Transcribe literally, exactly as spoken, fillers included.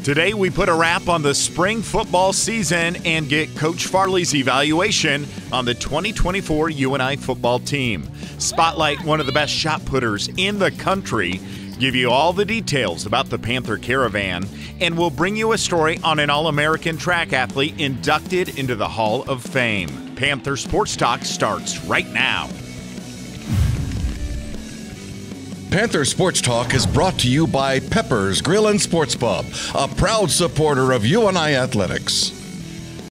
Today, we put a wrap on the spring football season and get Coach Farley's evaluation on the twenty twenty-four U N I football team. Spotlight one of the best shot putters in the country, give you all the details about the Panther Caravan, and we'll bring you a story on an All-American track athlete inducted into the Hall of Fame. Panther Sports Talk starts right now. Panther Sports Talk is brought to you by Pepper's Grill and Sports Pub, a proud supporter of U N I Athletics.